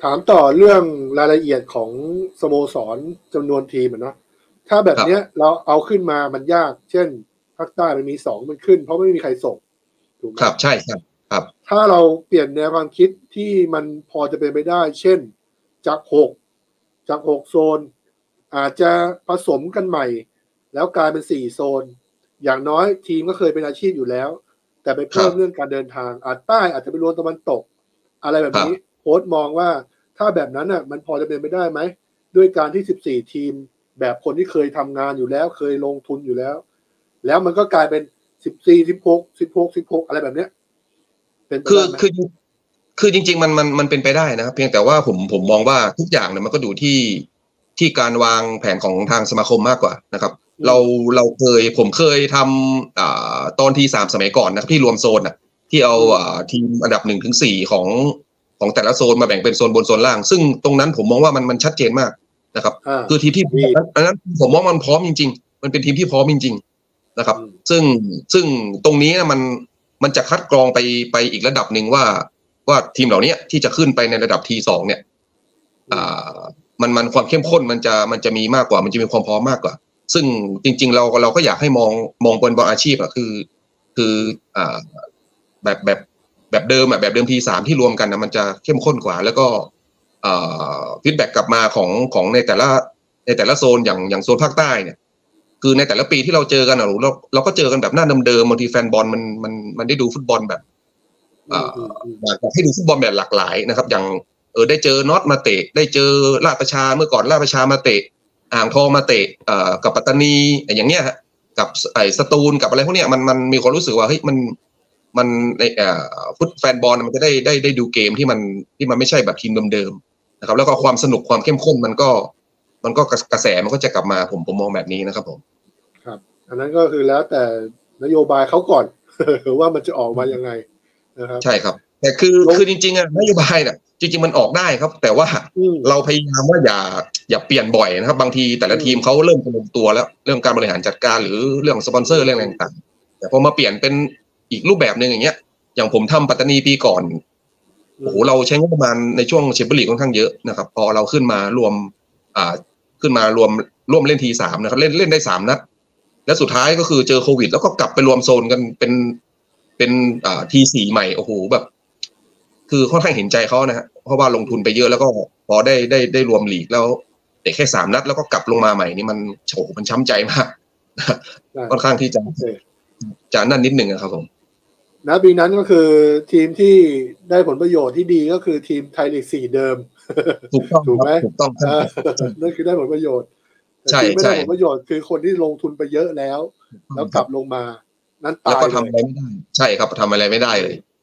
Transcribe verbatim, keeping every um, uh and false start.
ถามต่อเรื่องรายละเอียดของสโมสรจำนวนทีมเนาะถ้าแบบเนี้ยเราเอาขึ้นมามันยากเช่นภาคใต้มันมีสองมันขึ้นเพราะไม่มีใครส่งถูกไหมครับใช่ครับครับถ้าเราเปลี่ยนแนวความคิดที่มันพอจะเป็นไปได้เช่นจากหกจากหกโซนอาจจะผสมกันใหม่แล้วกลายเป็นสี่โซนอย่างน้อยทีมก็เคยเป็นอาชีพอยู่แล้วแต่ไปเพิ่มเรื่องการเดินทางอาจใต้อาจจะไปรวมตะวันตกอะไรแบบนี้โค้ชมองว่าถ้าแบบนั้นน่ะมันพอจะเป็นไปได้ไหมด้วยการที่สิบสี่ทีมแบบคนที่เคยทำงานอยู่แล้วเคยลงทุนอยู่แล้วแล้วมันก็กลายเป็นสิบสี่ สิบหก สิบหก สิบหกอะไรแบบเนี้ยเป็นไปได้ไหมคือคือคือจริงๆมันมันมันเป็นไปได้นะครับเพียงแต่ว่าผมผมมองว่าทุกอย่างเนี่ยมันก็ดูที่ที่การวางแผนของทางสมาคมมากกว่านะครับเราเราเคยผมเคยทำอ่าตอนที่สามสมัยก่อนนะครับที่รวมโซนอ่ะที่เอาอ่าทีมอันดับหนึ่งถึงสี่ของของแต่ละโซนมาแบ่งเป็นโซนบนโซนล่างซึ่งตรงนั้นผมมองว่ามันมันชัดเจนมากนะครับคือทีมที่อันนั้นผมมองมันพร้อมจริงๆมันเป็นทีมที่พร้อมจริงๆนะครับซึ่งซึ่งตรงนี้นะมันมันจะคัดกรองไปไปอีกระดับหนึ่งว่าว่าทีมเหล่านี้ที่จะขึ้นไปในระดับ ที สอง เนี่ยอ่ามันมันความเข้มข้นมันจะมันจะมีมากกว่ามันจะมีความพร้อมมากกว่าซึ่งจริงๆเราเราก็อยากให้มองมองบนบอลอาชีพอ่ะคือคืออ่าแบบแบบแบบเดิมอ่ะแบบเดิม ที สาม ที่รวมกันนะมันจะเข้มข้นกว่าแล้วก็อ่าฟีดแบ็กกลับมาของของในแต่ละในแต่ละโซนอย่างอย่างโซนภาคใต้เนี่ยคือในแต่ละปีที่เราเจอกันอ่ะเราเราก็เจอกันแบบหน้าเดิมๆบางทีแฟนบอลมันมันมันได้ดูฟุตบอลแบบอยากให้ดูฟุตบอลแบบหลากหลายนะครับอย่างเออได้เจอน็อตมาเตะได้เจอราชประชาเมื่อก่อนราชประชามาเตะอ่างทองมาเตะเอ่อกับปัตตานีอย่างเงี้ยฮะกับไอ้สตูลกับอะไรพวกเนี้ยมันมันมีความรู้สึกว่าเฮ้ยมันมันเอ่อฟุตแฟนบอลมันจะได้ได้ได้ดูเกมที่มันที่มันไม่ใช่แบบทีมเดิมๆนะครับแล้วก็ความสนุกความเข้มข้นมันก็มันก็กระแสมันก็จะกลับมาผมผมมองแบบนี้นะครับผมครับอันนั้นก็คือแล้วแต่นโยบายเขาก่อน ว่ามันจะออกมายังไงนะครับใช่ครับแต่คือคือจริงๆอะนโยบายน่ะจริงๆมันออกได้ครับแต่ว่าเราพยายามว่าอย่าอย่าเปลี่ยนบ่อยนะครับบางทีแต่ละทีมเขาเริ่มลงตัวแล้วเรื่องการบริหารจัดการหรือเรื่องสปอนเซอร์เรื่องอะไรต่างๆแต่พอมาเปลี่ยนเป็นอีกรูปแบบนึงอย่างเงี้ยอย่างผมทำปัตตานีปีก่อนโอ้โหเราใช้งบประมาณในช่วงแชมเปี้ยนลีกค่อนข้างเยอะนะครับพอเราขึ้นมารวมอ่าขึ้นมารวมร่วมเล่นทีสามนะครับเล่นเล่นได้สามนัดแล้วสุดท้ายก็คือเจอโควิดแล้วก็กลับไปรวมโซนกันเป็นเป็นอ่าทีสี่ใหม่โอ้โหแบบคือค่อนข้างเห็นใจเขานะฮะเพราะว่าลงทุนไปเยอะแล้วก็พอได้ได้ได้รวมลีกแล้วแต่แค่สามนัดแล้วก็กลับลงมาใหม่นี่มันโฉมันช้ำใจมากค่อนข้างที่จะจะนั่นนิดหนึ่งครับผมนะปีนั้นก็คือทีมที่ได้ผลประโยชน์ที่ดีก็คือทีมไทยลีกสี่เดิมถูกต้องถูกไหมถูกต้องนั่นคือได้ผลประโยชน์ใช่ทีมไม่ใช่ได้ผลประโยชน์คือคนที่ลงทุนไปเยอะแล้วแล้วกลับลงมานั้นตายแล้วก็ทำอะไรไม่ได้ใช่ครับทำอะไรไม่ได้เลย